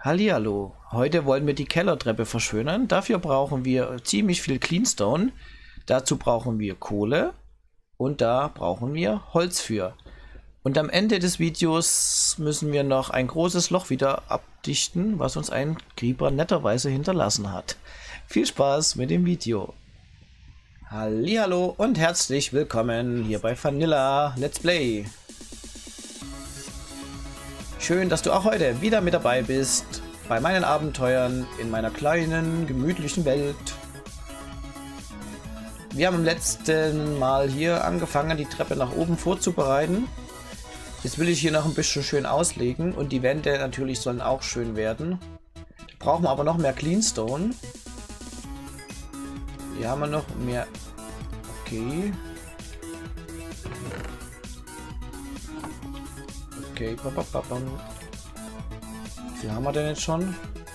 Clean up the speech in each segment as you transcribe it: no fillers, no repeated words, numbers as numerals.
Hallihallo, heute wollen wir die Kellertreppe verschönern. Dafür brauchen wir ziemlich viel Cleanstone. Dazu brauchen wir Kohle und da brauchen wir Holz für. Und am Ende des Videos müssen wir noch ein großes Loch wieder abdichten, was uns ein Creeper netterweise hinterlassen hat. Viel Spaß mit dem Video. Hallihallo und herzlich willkommen hier bei Vanilla Let's Play. Schön, dass du auch heute wieder mit dabei bist bei meinen Abenteuern in meiner kleinen, gemütlichen Welt. Wir haben im letzten Mal hier angefangen, die Treppe nach oben vorzubereiten. Jetzt will ich hier noch ein bisschen schön auslegen und die Wände natürlich sollen auch schön werden. Da brauchen wir aber noch mehr Cleanstone. Hier haben wir noch mehr. Okay. Okay, wie viel haben wir denn jetzt schon?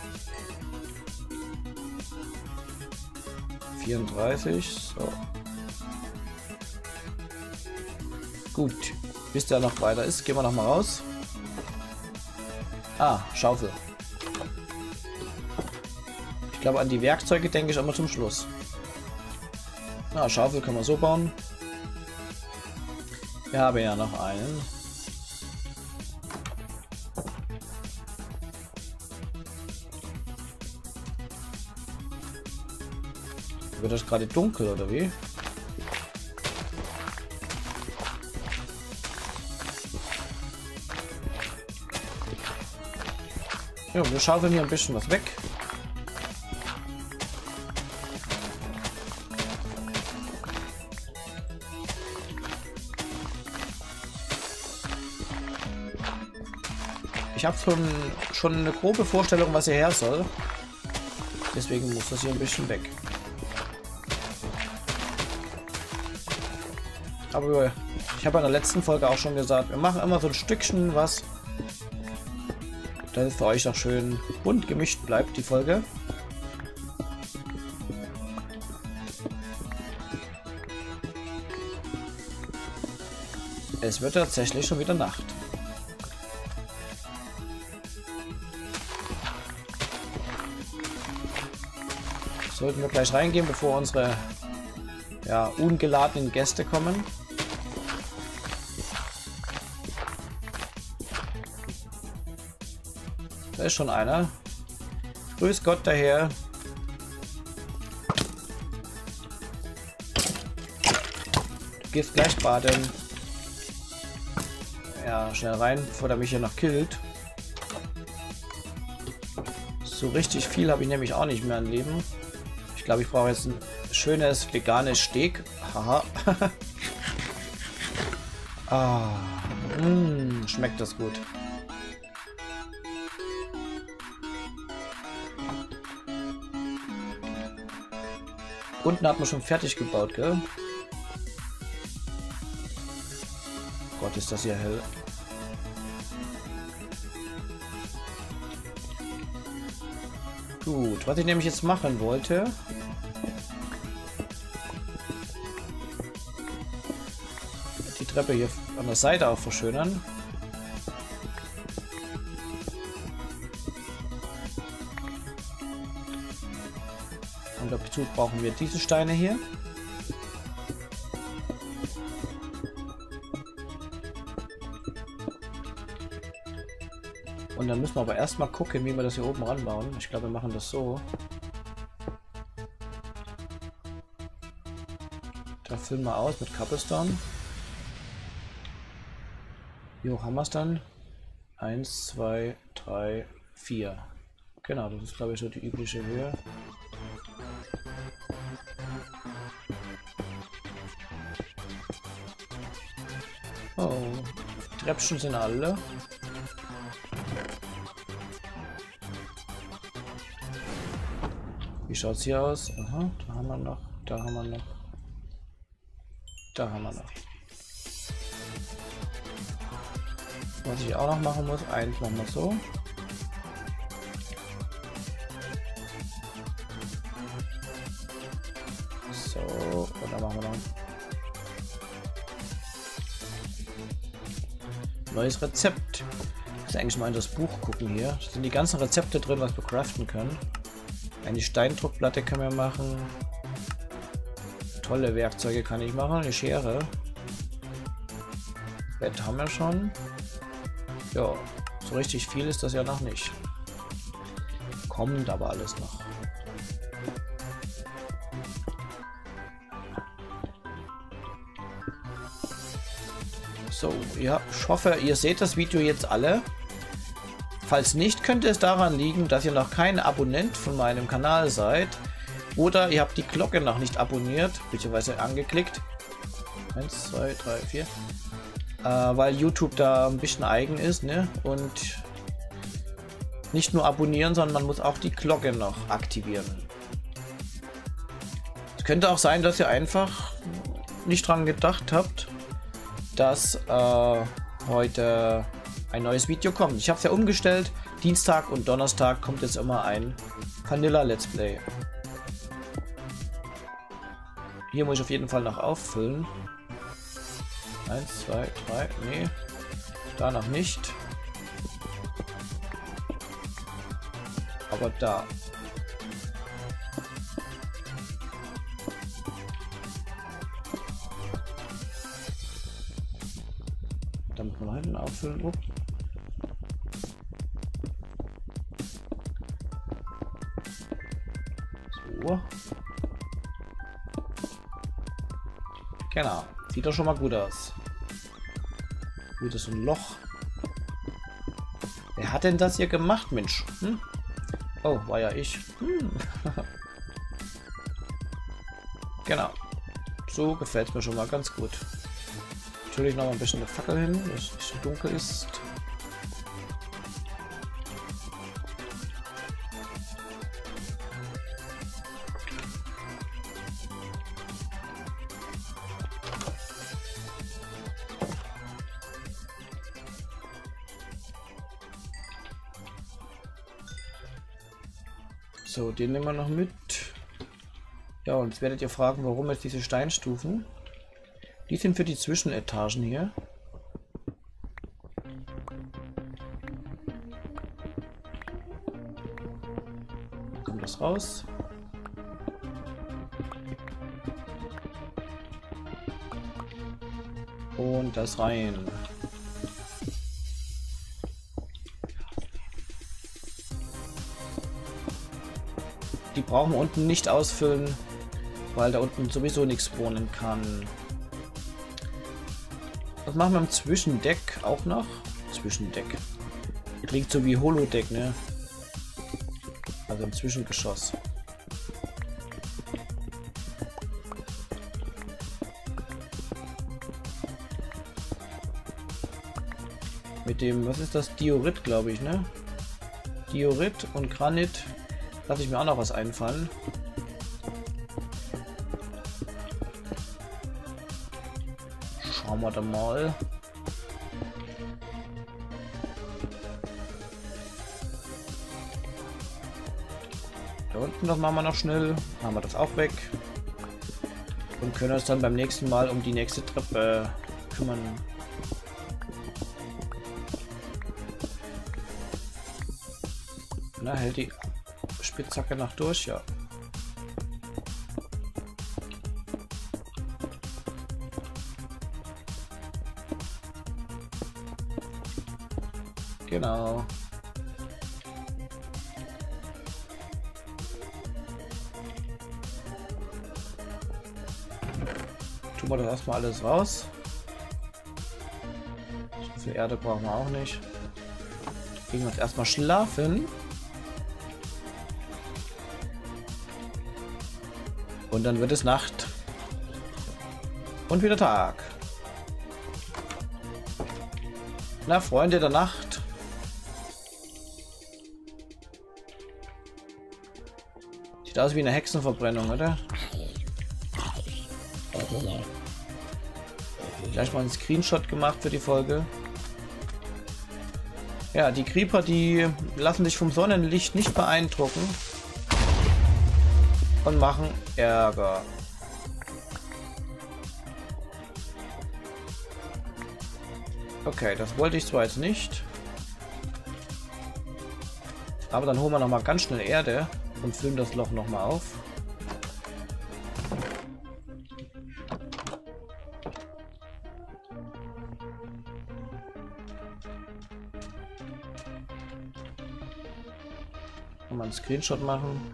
34. So. Gut. Bis der noch weiter ist, gehen wir noch mal raus. Ah, Schaufel. Ich glaube, an die Werkzeuge denke ich immer zum Schluss. Na, Schaufel können wir so bauen. Wir haben ja noch einen. Wird das gerade dunkel oder wie? Ja, wir schaufeln hier ein bisschen was weg. Ich habe schon eine grobe Vorstellung, was hierher soll. Deswegen muss das hier ein bisschen weg. Aber ich habe in der letzten Folge auch schon gesagt, wir machen immer so ein Stückchen was, damit es für euch auch schön bunt gemischt bleibt, die Folge. Es wird tatsächlich schon wieder Nacht. Sollten wir gleich reingehen, bevor unsere ungeladenen Gäste kommen. Da ist schon einer. Grüß Gott daher. Du gehst gleich baden. Ja, schnell rein, bevor der mich hier noch killt. So richtig viel habe ich nämlich auch nicht mehr im Leben. Ich glaube, ich brauche jetzt ein schönes veganes Steak. Haha. Schmeckt das gut. Unten hat man schon fertig gebaut, gell? Gott, ist das hier hell. Gut, was ich nämlich jetzt machen wollte. Die Treppe hier an der Seite auch verschönern. Und dazu brauchen wir diese Steine hier. Und dann müssen wir aber erstmal gucken, wie wir das hier oben ranbauen. Ich glaube, wir machen das so. Da füllen wir aus mit Cobblestone. Wie hoch haben wir es dann? 1, 2, 3, 4. Genau, das ist glaube ich so die übliche Höhe. Oh, die Treppchen sind alle. Wie schaut es hier aus? Aha, da haben wir noch, da haben wir noch, da haben wir noch. Was ich auch noch machen muss, eigentlich machen wir so. So, und dann machen wir noch ein neues Rezept. muss eigentlich mal in das Buch gucken hier. Da sind die ganzen Rezepte drin, was wir craften können. Eine Steindruckplatte können wir machen. Tolle Werkzeuge kann ich machen. Eine Schere. Bett haben wir schon. Ja, so richtig viel ist das ja noch nicht. Kommt aber alles noch. So, ja, ich hoffe, ihr seht das Video jetzt alle. Falls nicht, könnte es daran liegen, dass ihr noch kein Abonnent von meinem Kanal seid. Oder ihr habt die Glocke noch nicht abonniert, beziehungsweise angeklickt. 1, 2, 3, 4. Weil YouTube da ein bisschen eigen ist, ne? Und nicht nur abonnieren, sondern man muss auch die Glocke noch aktivieren. Es könnte auch sein, dass ihr einfach nicht dran gedacht habt, dass heute ein neues Video kommt. Ich habe es ja umgestellt. Dienstag und Donnerstag kommt jetzt immer ein Vanilla Let's Play. Hier muss ich auf jeden Fall noch auffüllen. 1, 2, 3, nee. Da noch nicht. Aber da. Damit wir hinten auffüllen. Oh. So. Genau. Sieht doch schon mal gut aus. Wieder so ein Loch. Wer hat denn das hier gemacht, Mensch? Hm? Oh, war ja ich. Hm. Genau. So gefällt es mir schon mal ganz gut. Natürlich noch ein bisschen eine Fackel hin, dass es nicht so dunkel ist. So, den nehmen wir noch mit. Ja, und jetzt werdet ihr fragen, warum jetzt diese Steinstufen. Die sind für die Zwischenetagen hier. Dann kommt das raus. Und das rein. Die brauchen wir unten nicht ausfüllen, weil da unten sowieso nichts wohnen kann. Was machen wir im Zwischendeck auch noch? Zwischendeck. Klingt so wie Holodeck, ne? Also im Zwischengeschoss. Mit dem, was ist das? Diorit, glaube ich, ne? Diorit und Granit. Lasse ich mir auch noch was einfallen. Schauen wir da mal. Da unten, das machen wir noch schnell. Haben wir das auch weg. Und können uns dann beim nächsten Mal um die nächste Treppe kümmern. Na, hält die Spitzhacke noch durch, ja. Genau. Tun wir das erstmal alles raus. So viel Erde brauchen wir auch nicht. Gehen wir jetzt erstmal schlafen. Und dann wird es Nacht. Und wieder Tag. Na, Freunde der Nacht. Sieht aus wie eine Hexenverbrennung, oder? Gleich mal einen Screenshot gemacht für die Folge. Ja, die Creeper, die lassen sich vom Sonnenlicht nicht beeindrucken. Und machen Ärger. Okay, das wollte ich zwar jetzt nicht. Aber dann holen wir nochmal ganz schnell Erde und füllen das Loch nochmal auf. Mal einen Screenshot machen.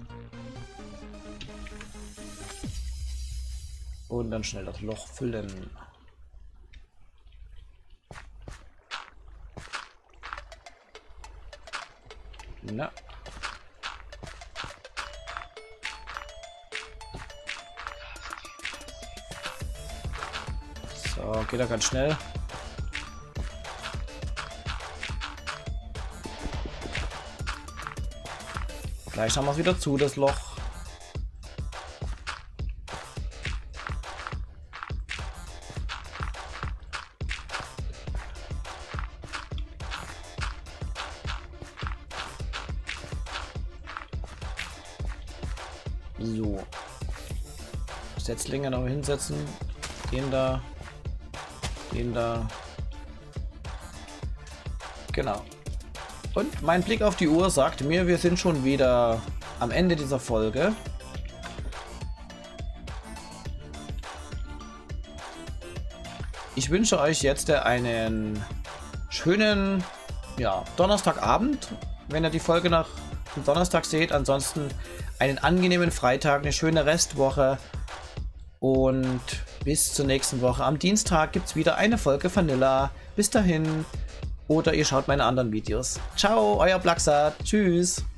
Und dann schnell das Loch füllen. Na. So, geht da ganz schnell. Gleich haben wir es wieder zu, das Loch. So. Setzlinge noch hinsetzen. Den da. Den da. Genau. Und mein Blick auf die Uhr sagt mir, wir sind schon wieder am Ende dieser Folge. Ich wünsche euch jetzt einen schönen, ja, Donnerstagabend, wenn ihr die Folge nach dem Donnerstag seht. Ansonsten einen angenehmen Freitag, eine schöne Restwoche und bis zur nächsten Woche. Am Dienstag gibt es wieder eine Folge Vanilla. Bis dahin. Oder ihr schaut meine anderen Videos. Ciao, euer Blacksat. Tschüss.